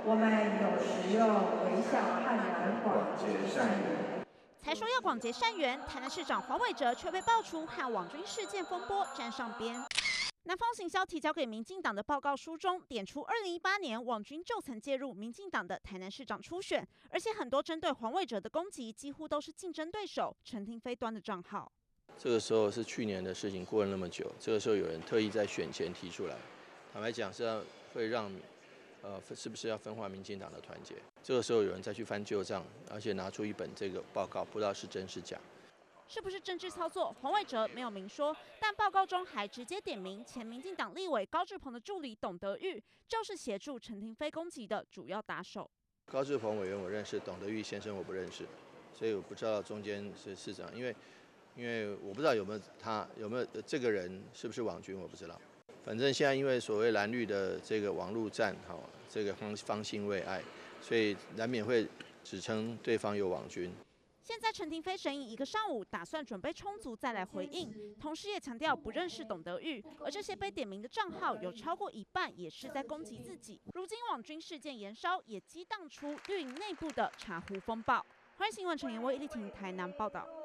我们有时用微笑黯然广结善缘。 才说要广结善缘，台南市长黄伟哲却被爆出和网军事件风波沾上边。南方行销提交给民进党的报告书中，点出2018年网军就曾介入民进党的台南市长初选，而且很多针对黄伟哲的攻击，几乎都是竞争对手陈亭妃端的账号。 这个时候是去年的事情，过了那么久，这个时候有人特意在选前提出来，坦白讲是会让是不是要分化民进党的团结？这个时候有人再去翻旧账，而且拿出一本这个报告，不知道是真是假。 是不是政治操作？黄伟哲没有明说，但报告中还直接点名前民进党立委高志鹏的助理董德玉，就是协助陈亭妃攻击的主要打手。 高志鹏委员我认识，董德玉先生我不认识，所以我不知道中间是市长，因为我不知道有没有这个人是不是网军，我不知道。反正现在因为所谓蓝绿的这个网络战，这个方兴未艾，所以难免会指称对方有网军。 现在陈亭妃审议1个上午，打算准备充足再来回应，同时也强调不认识董德玉，而这些被点名的账号有超过一半也是在攻击自己。如今网军事件延烧，也激荡出绿营内部的茶壶风暴。欢迎新闻陈妍威、叶丽婷台南报道。